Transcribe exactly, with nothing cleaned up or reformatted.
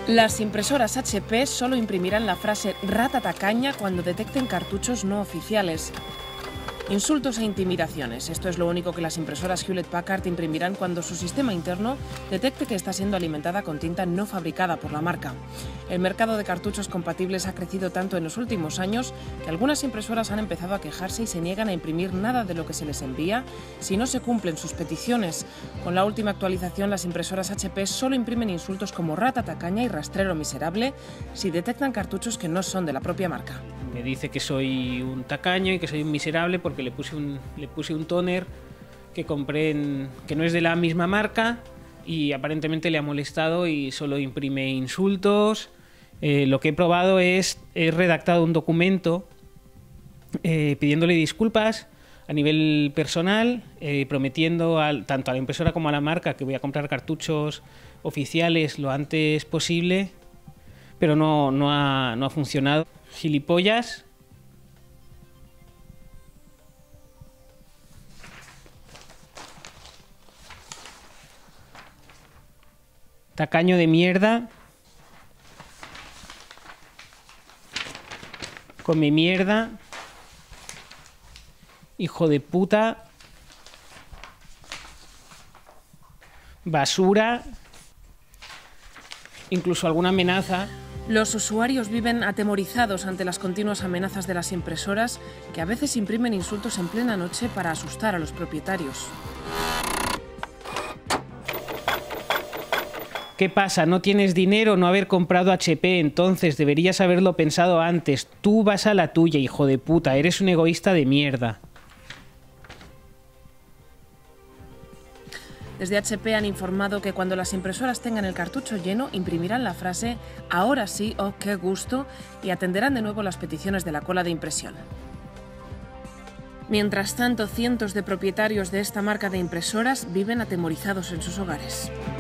Las impresoras H P solo imprimirán la frase "rata tacaña" cuando detecten cartuchos no oficiales. Insultos e intimidaciones. Esto es lo único que las impresoras Hewlett Packard imprimirán cuando su sistema interno detecte que está siendo alimentada con tinta no fabricada por la marca. El mercado de cartuchos compatibles ha crecido tanto en los últimos años que algunas impresoras han empezado a quejarse y se niegan a imprimir nada de lo que se les envía si no se cumplen sus peticiones. Con la última actualización, las impresoras H P solo imprimen insultos como "rata tacaña" y "rastrero miserable" si detectan cartuchos que no son de la propia marca. Me dice que soy un tacaño y que soy un miserable porque le puse un, le puse un tóner que compré en, que no es de la misma marca y aparentemente le ha molestado y solo imprime insultos. Eh, lo que he probado es, he redactado un documento eh, pidiéndole disculpas a nivel personal, eh, prometiendo al, tanto a la impresora como a la marca que voy a comprar cartuchos oficiales lo antes posible, pero no, no, ha, no ha funcionado. Gilipollas. Tacaño de mierda. Come mierda. Hijo de puta. Basura. Incluso alguna amenaza. Los usuarios viven atemorizados ante las continuas amenazas de las impresoras, que a veces imprimen insultos en plena noche para asustar a los propietarios. ¿Qué pasa? ¿No tienes dinero? No haber comprado H P, entonces deberías haberlo pensado antes. Tú vas a la tuya, hijo de puta. Eres un egoísta de mierda. Desde H P han informado que cuando las impresoras tengan el cartucho lleno, imprimirán la frase "ahora sí, oh qué gusto" y atenderán de nuevo las peticiones de la cola de impresión. Mientras tanto, cientos de propietarios de esta marca de impresoras viven atemorizados en sus hogares.